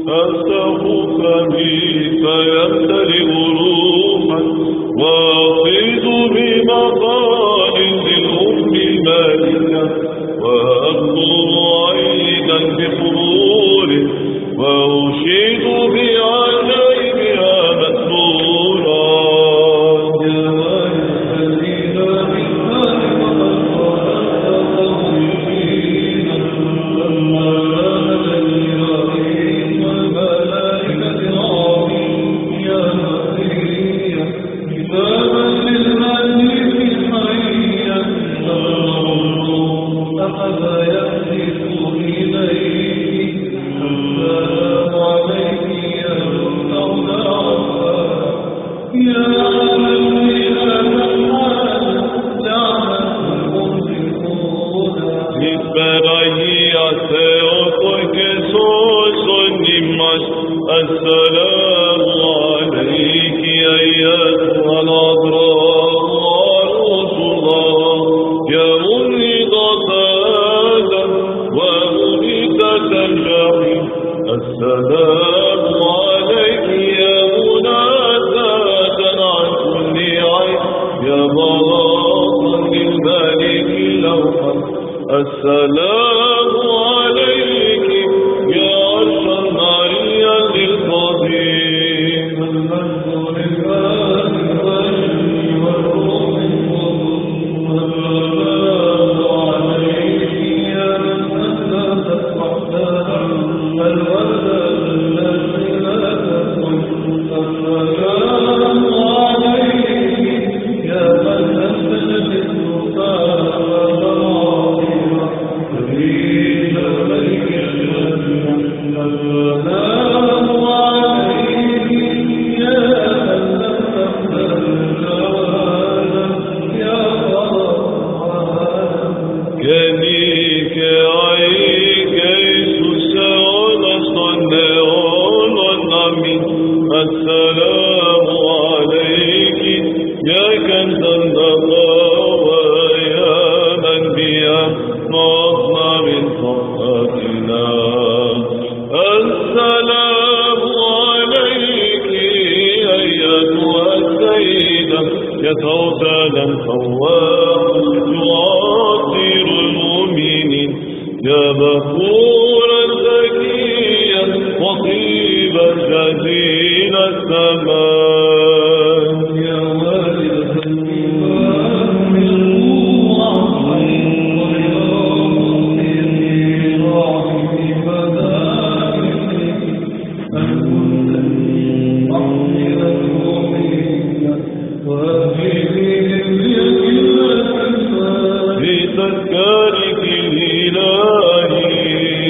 أفتح فمي فيمتلئ روحا وأفيض بمقالد الأم المالكة وأبصر عينا بحروره وأشيد بعجائبها مسرورا السلام عليك أيتها الأضرار عروس الله يا منيضة آدم ومنيدة الجحيم السلام عليك يا مناداة عن كل عين يا بلاطا للملك الأوحد السلام عليك يا عرش ماريا للقديم المجد لله والروح والسلام عليك يا من أنزلت وحدها الورد الذي لا تكون السلام عليك يا من أنزلت السلام عليك يا كنز النقاوى يا من بها نصنا من صحتنا السلام عليك أيتها السيدة يا سودانا الخواه يعطر المؤمنين يا بخورا زكيا وطيبا جزيل السماء يا والد الإمام الموحد واليوم الراحم فذلك أنت أحمل المؤمنين وأهلهم في تذكارك الإلهي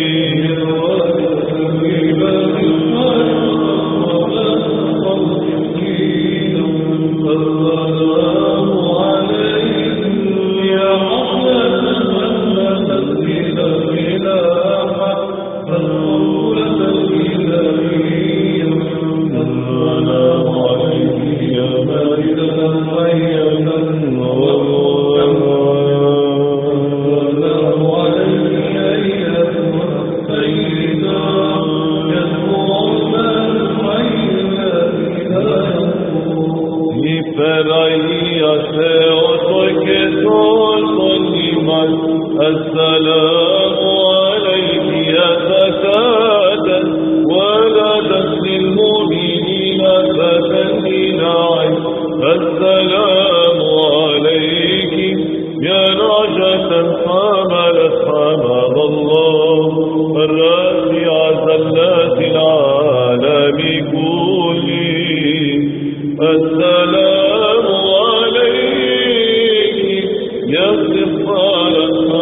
السلام عليك يا فتاة ولدت للمؤمنين فتنين السلام عليك يا نعجة حملت حمد الله الراسع زلات العالم كله السلام عليك يا سفارة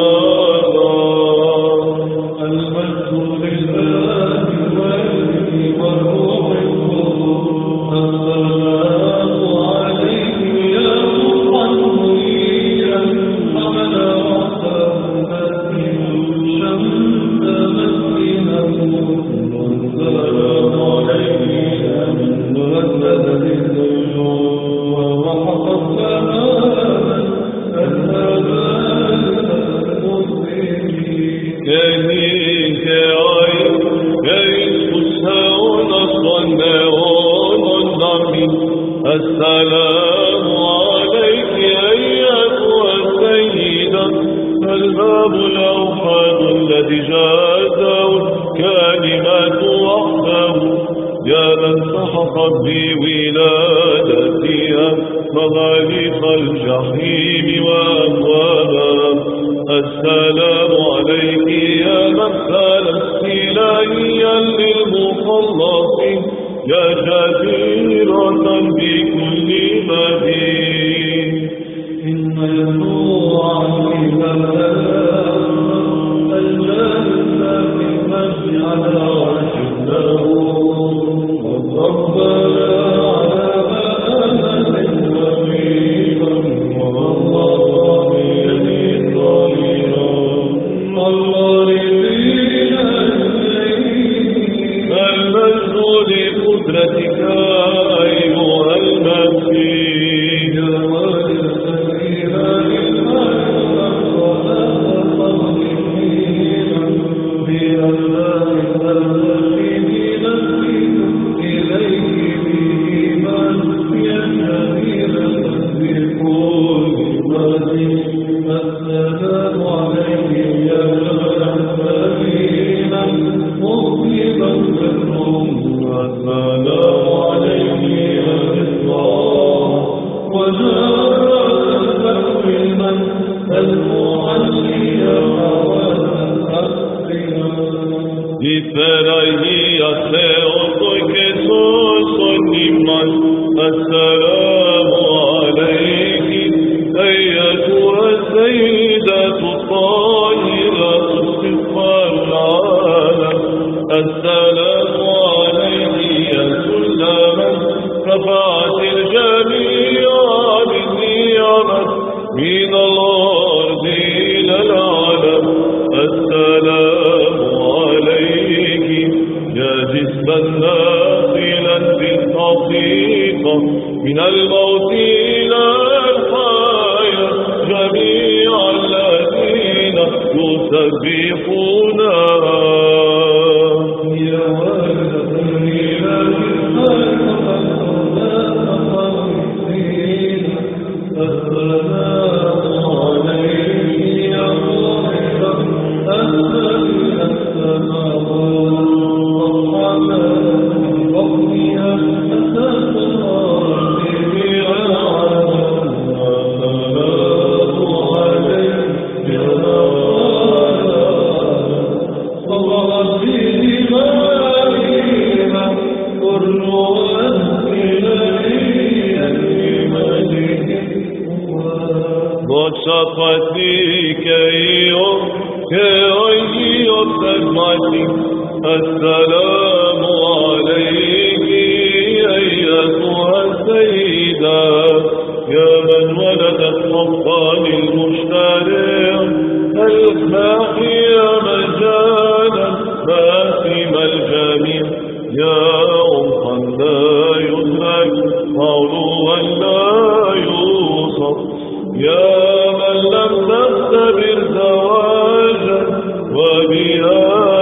المجد لله والروح السلام عليك يا روحا منيرا حمل رأسه شمس مسكنا السلام عليك يا من مردد النجوم وحق السماء كنيك عين كيف السلام عليك أيتها السيدة الباب الأوحد الذي جازه الكلمات وحده يا من سحقت بولادتها مغاليق الجحيم وأبوابها السلام عليك يا مثل إلهيا للمخلصين يا جديرة بكل مدين إن يسوع الجنة في المجد على وجهه والربنا على أمل وميلا والله يمين ظهيرا الوارثين المجد لقدرتك أيها المسيح السلام عليك أيتها السيدة الطاهرة استغفار العالم السلام عليك يا سلما رفعت الجميع بالنعمة من الأرض إلى العالم السلام عليك يا جسما ناقلا بالحقيقة من الموت إلى الحياة جميع الذين يسبحونها يا والد الإله السلام عليك يا واحد السلام عليك أيتها السيدة يا من ولدت حقا المشترع الماحية مجانا ماسم الجميع يا عمقا لا يدرك علوا لا يوصف يا من لم تختبر زواجا وبها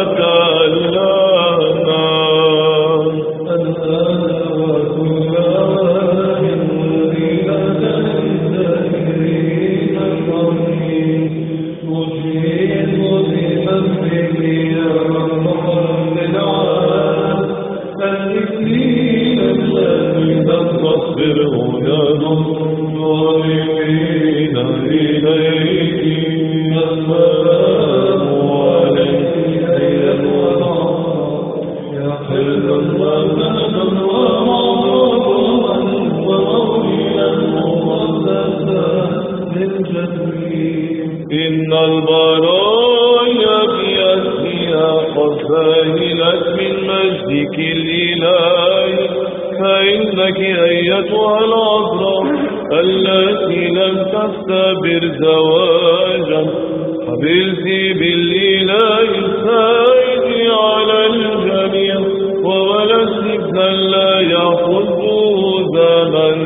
إن البرايا بيدها قد فاهلت من مجدك الإلهي فإنك أيتها العذراء التي لم تختبر زواجا حبلت بالإله السائد على الجميع وولدت ابنا لا يأخذ زمن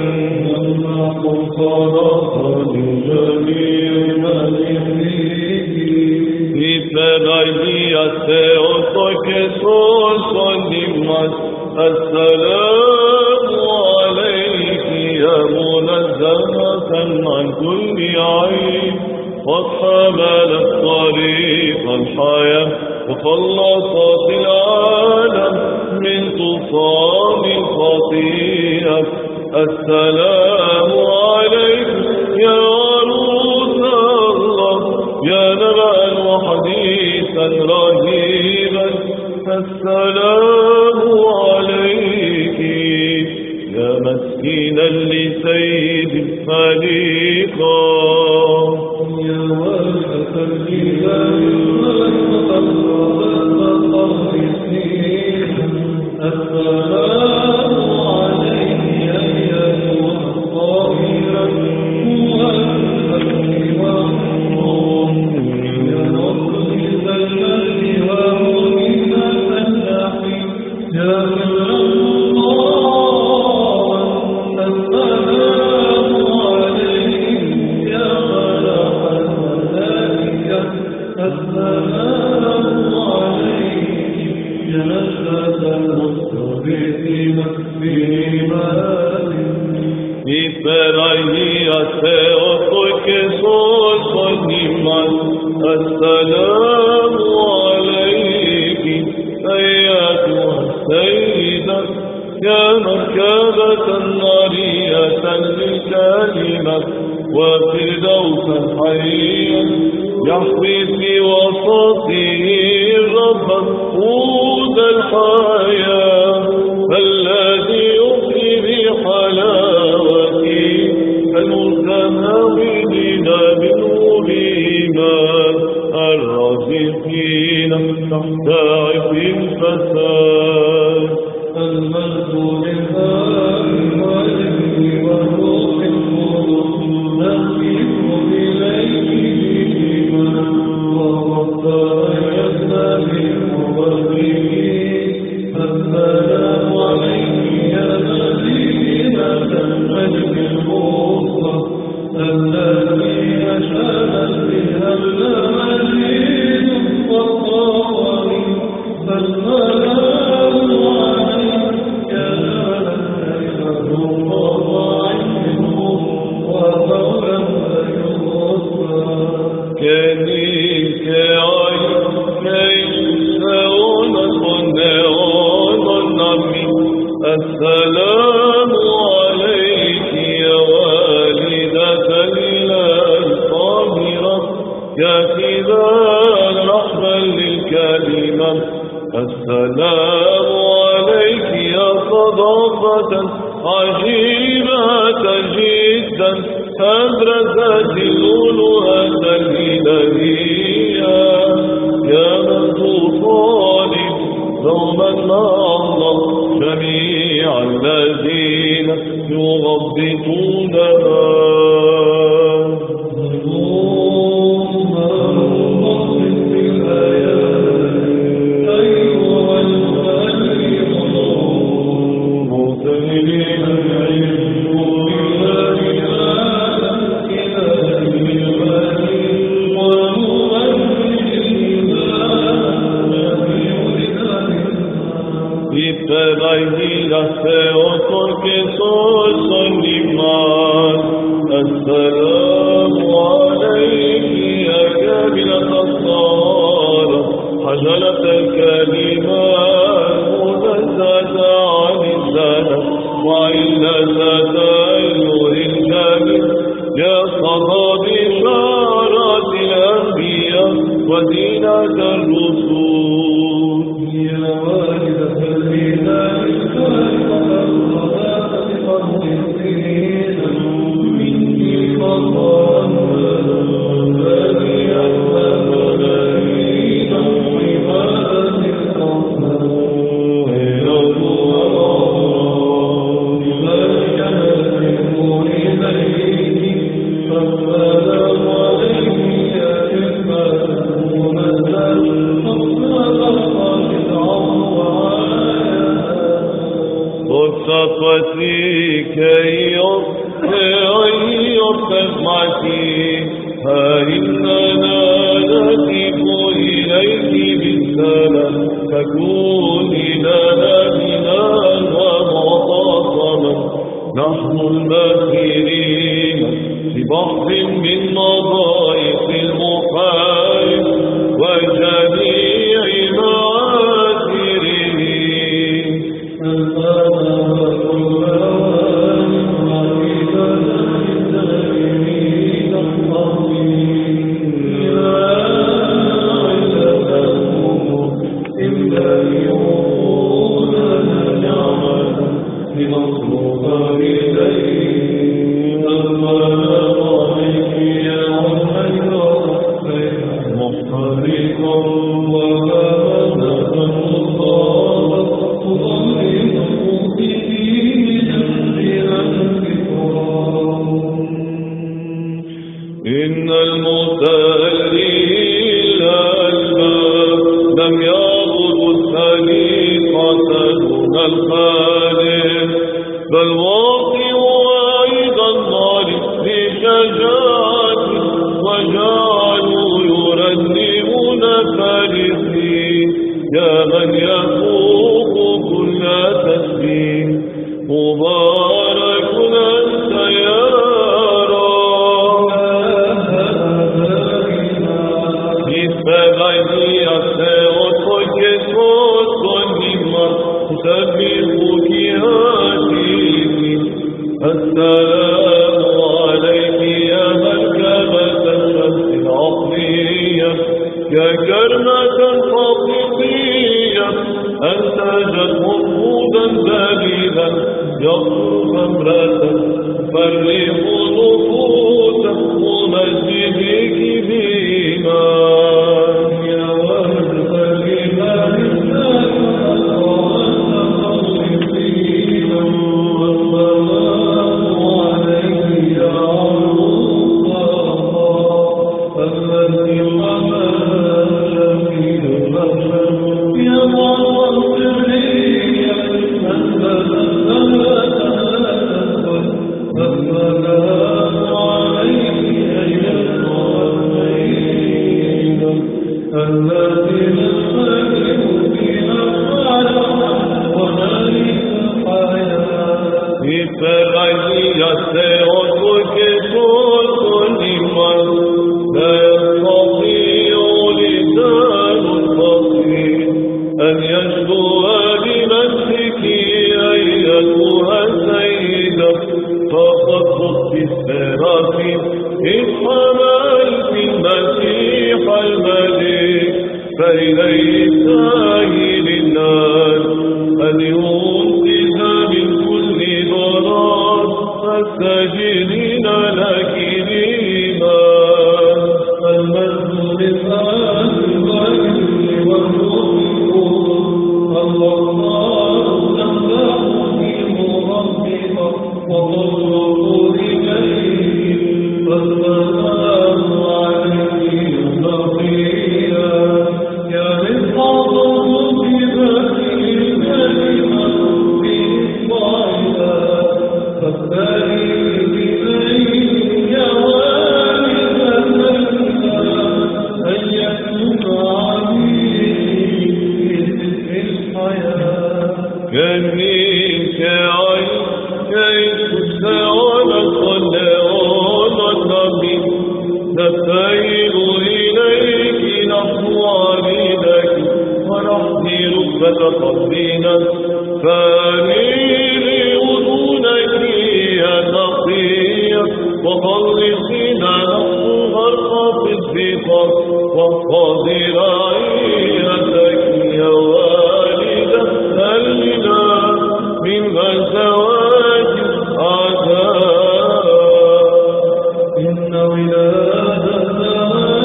Υπεραγία Θεός το και σώσον ημάς السلام عليك يا منزهة عن كل عيب قد حملت طريق الحياة وخلصت العالم من طوفان الخطيئة السلام عليك يا عروس الله يا نبأ وحديثا رهيبا السلام عليك يا مسكينا لسيد الخليقة يا وجهة الجبال والمقربين السلام عليك يا أيها الطاهرة والمسلم يا مخلص المجد ومؤمن النحي يا السلام عليك أيتها السيدة يا مركبة نارية للكلمة وفردوسا حيا يحوي في وسطه رب قود الحياة الذي يحيي بحلاوته المتهاونين بنورهما الرازقين تحت عبء الفساد المجد لله والابن والروح القدس نقف إليه بإيمان وقد تميزنا بالمبررين السلام عليك يا مدينة المجد الوسطى التي أشارت بها المجيد والطاهر فالسلام عليك يا السلام عليك يا والدة الإله الطاهرة يا كذاب رحمة للكلمة السلام عليك يا صداقة عجيبة جدا أبرزت الألوهة الإلهية يا من تصالح دوما مع الله جميع الذين يغبطونها السلام عليك يا كاملة الصالة حجلة الكلمات منزهة عن الزلف وعلة النور الكامل يا صدى بشارة الأنبياء ودينة الرسول يا والدة الإله الخالقة الصلاة بفضل السنين منك فضلا الذي أحسن لدينا عبادة الرحمن إلى الله بذلك نسلم إليك فالسلام عليك يا كفاة منزل خطتي كي يرفق معتي ها إننا نهتف إليك بالسلام فكوني لنا بنا نحن الماكرين ببحر من مضايق المحال وجميع معاذره إن المتألين الباب لم يعبدوا الخليقة دون الخالق بل واقعوا عيد النار بشجاعة وجعلوا يرنمون فارسين يا من يفوق كل تسبيح مبارك أنت يا السلام عليك يا مركبة الشمس العقلية يا كرمة حقيقية أنتجت وقودا دليلا يصر خمرة فرق نفوسا ومجدك بإيمان يا ورد الإيمان فإليه سائل الناس أن ينقذ من كل ضرر فاستجلين لك الإيمان المجد لله الغيب والنور الله نمدح في ربك وتطلب إليه فالسلام عليه بقيا يا رفعة بذاته الكلمة في إصبعها فاستعين إليه يا والد المجد أن يكون عليه في الحياة كني كعين كيف سعلت والنعون النبي نستعين إليك نطوى بك ونحضي ركبة قلبنا فاني لأذنك يا نقية وخلصنا نفسها الخافض بقص واحفظ رعيتك يا والدة سلنا من غزوات الأعداء إن ولادتنا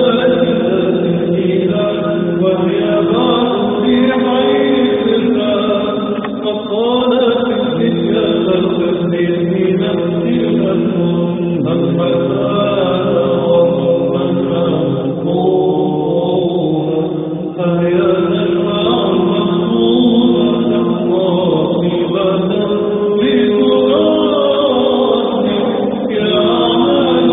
وهي بعض في حيثنا فقالت الفتية التسليم في نفسها فهي تجمع المقصود واصبة بتراث يا عمل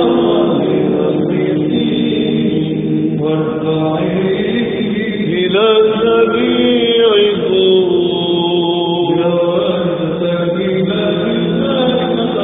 الرحيم والبعيد إلى جميع الظهور يا ولد إلى ذلك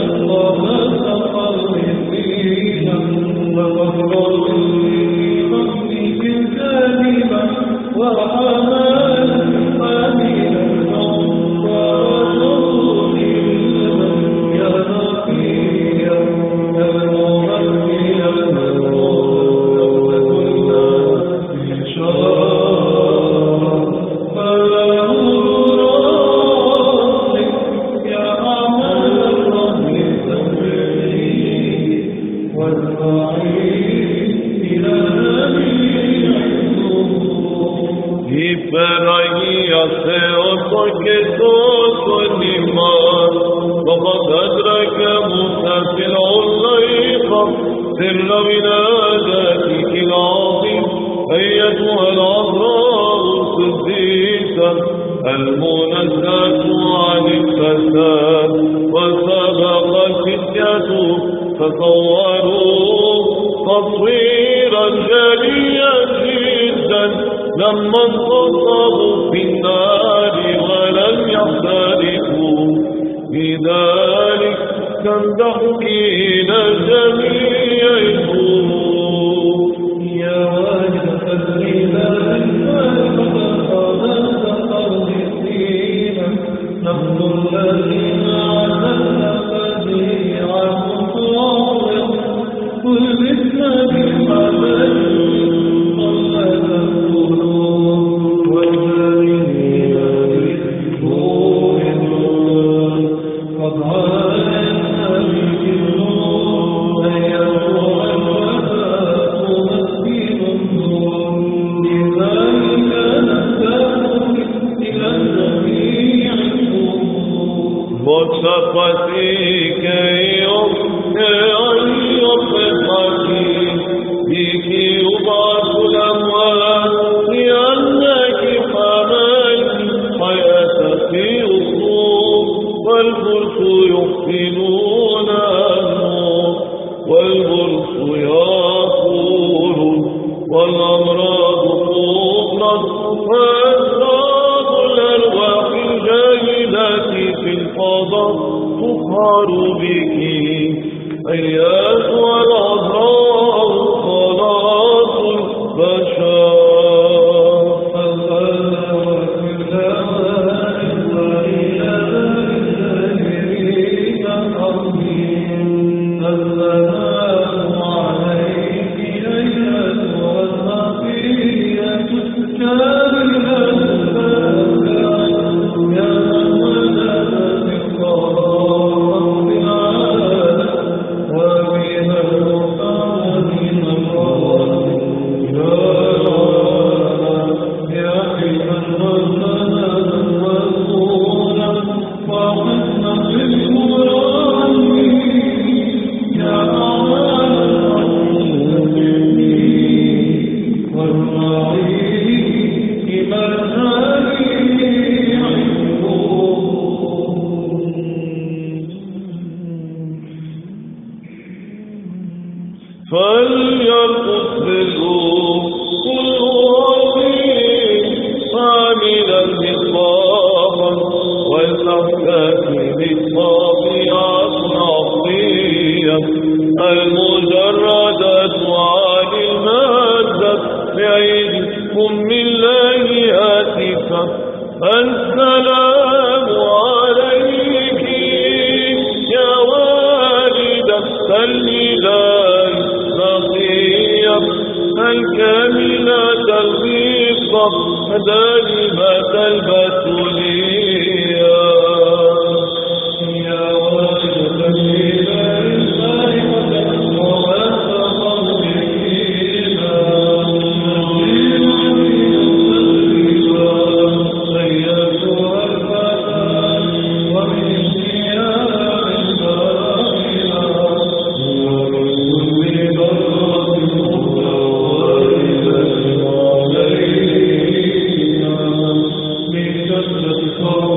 Oh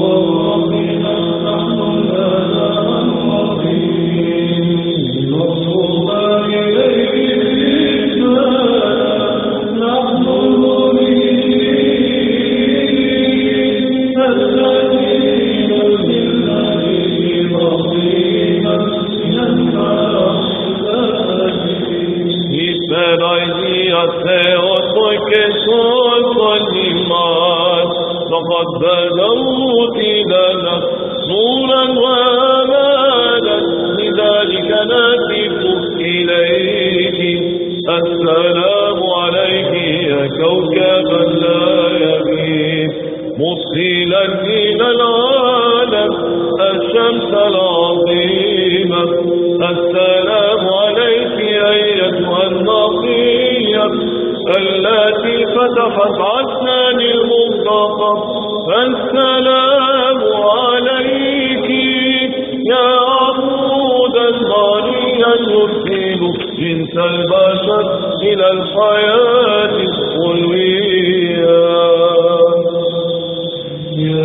معا فقد بدوت لنا نورا وامالا لذلك نهتف إليك السلام عليك يا كوكبا لا يغيب مدخلا إلى العالم الشمس العظيمة السلام عليك أيتها النقية التي فتحت عدنان المنتقى السلام عليك يا عمودا ضاريا يرسل جنس البشر إلى الحياة الخلوية يا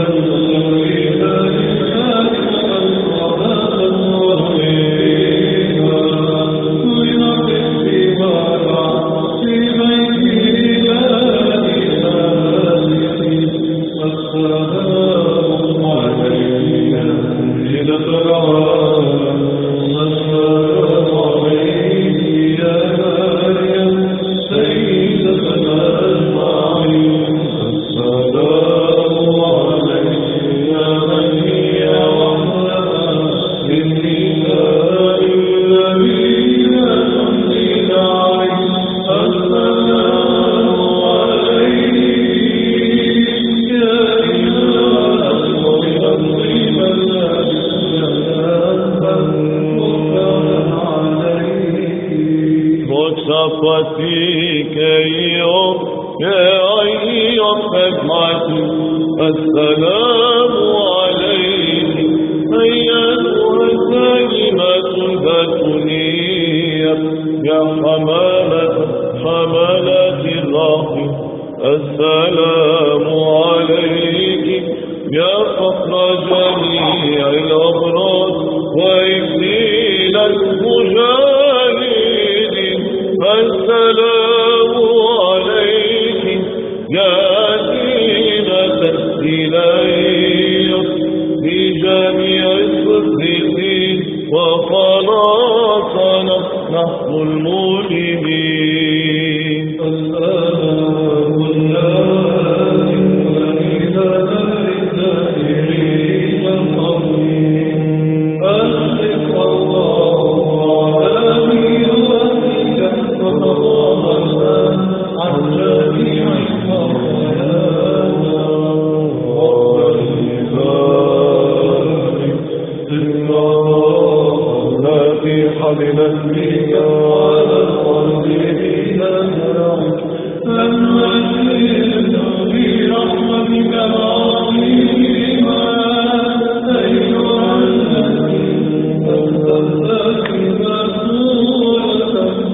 صفتك يوم يا أيها خدمتي السلام عليك أيتها الكلمة البتولية يا حمالة الرحم السلام عليك يا فخر جميع الأبرار وإكليل المجاهدين السلام عليك يا زينة السلاية لجميع الصديقين وخلاصنا نحن المؤمنين السلام عليك إلى الزائرين القويم أشرق الله آمين عن جميع الخطايانا التي حملت بك على القلبين فنجد برحمتك العظيمة أيها الذي أنزلت مسؤولة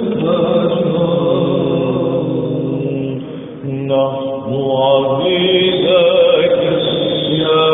نحن عبيدك يا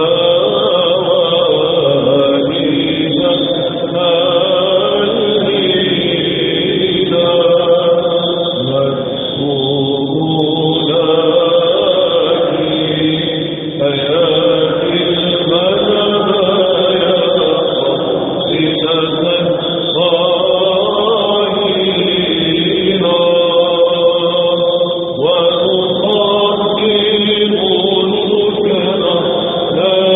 لا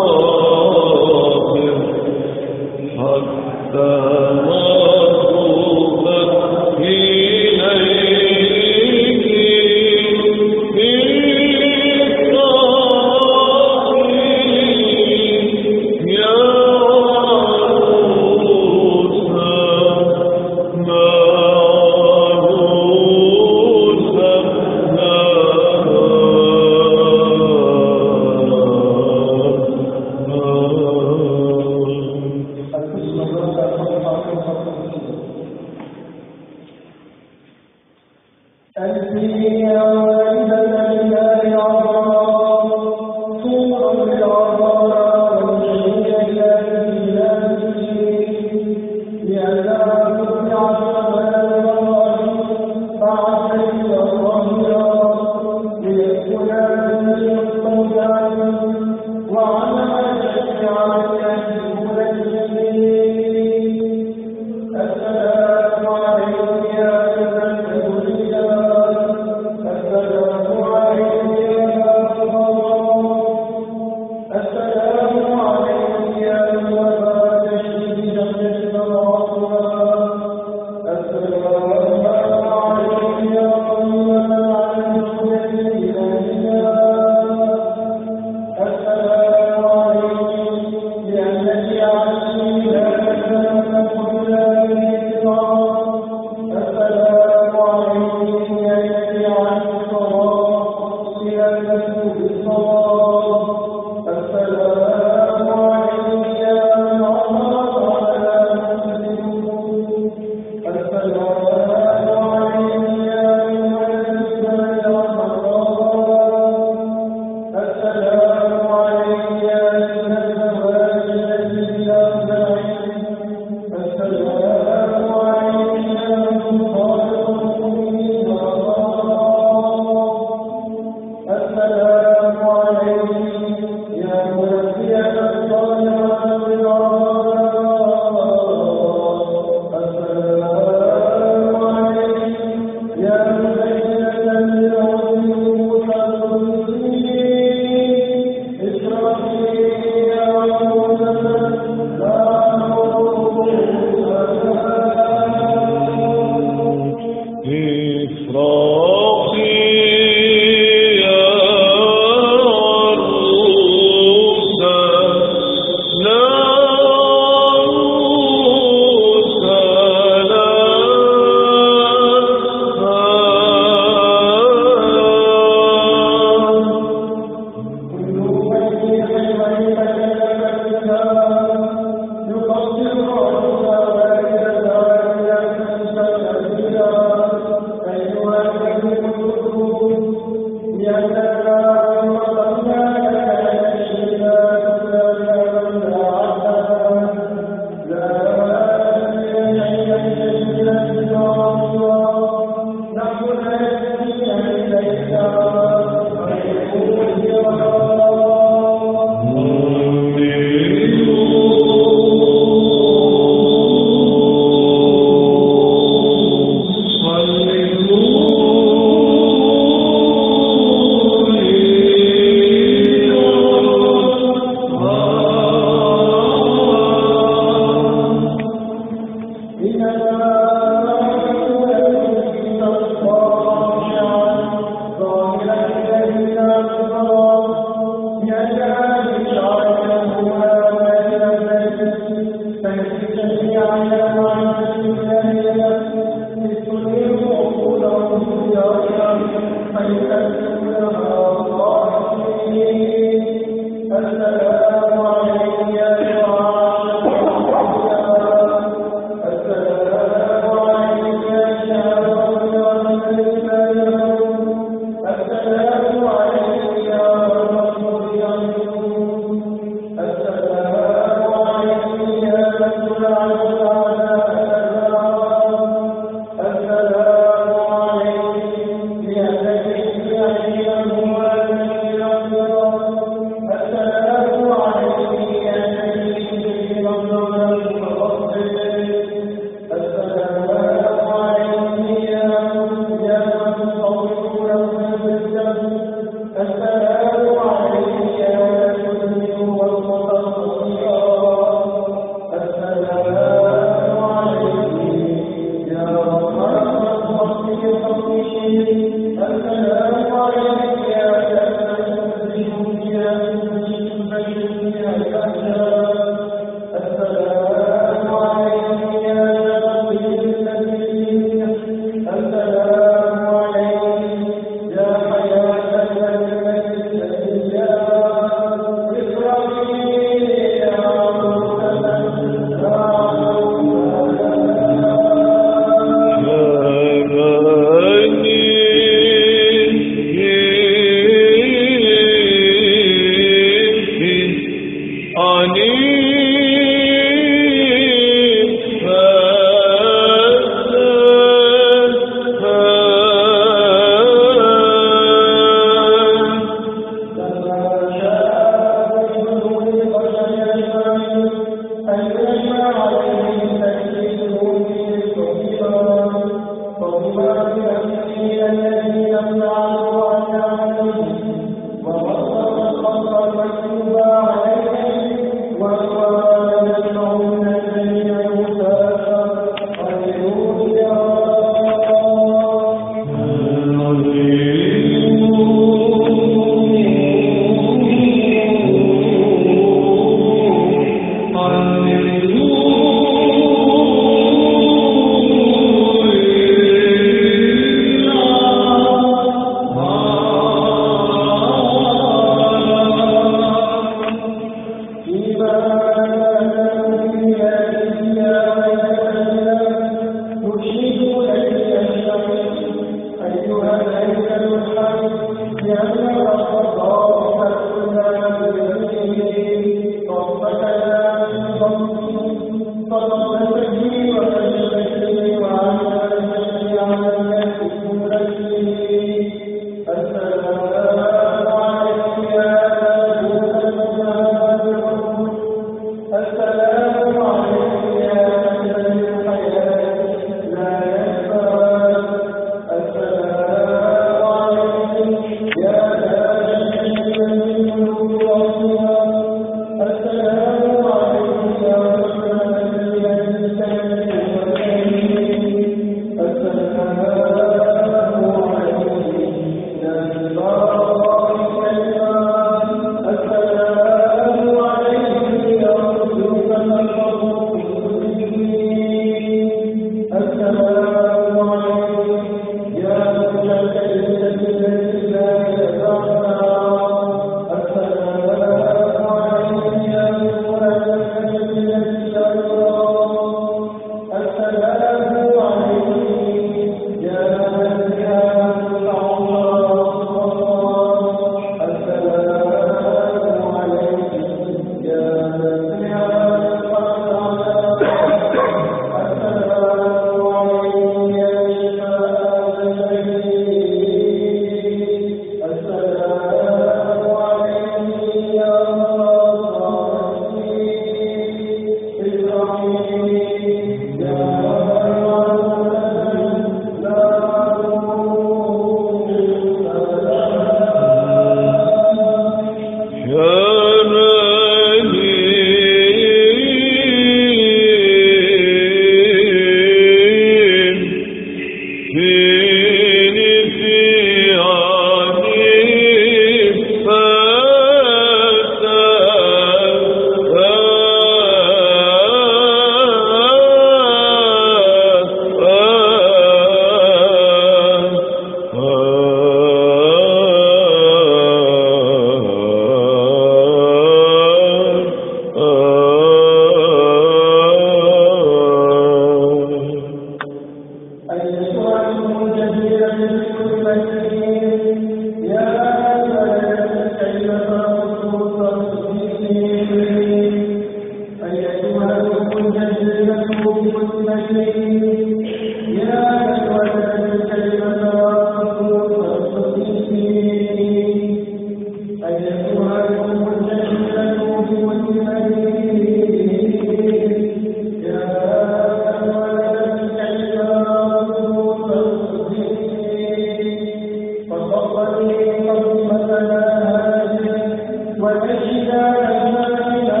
وَنَجِّنَا مِنَ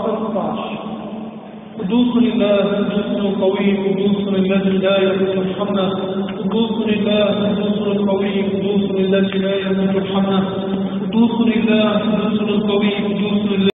13. قدوس لله قدوس القوي قدوس الذي لا يموت ارحمنا. قدوس لله قدوس القوي قدوس الذي لا يموت ارحمنا. قدوس لله قدوس القوي قدوس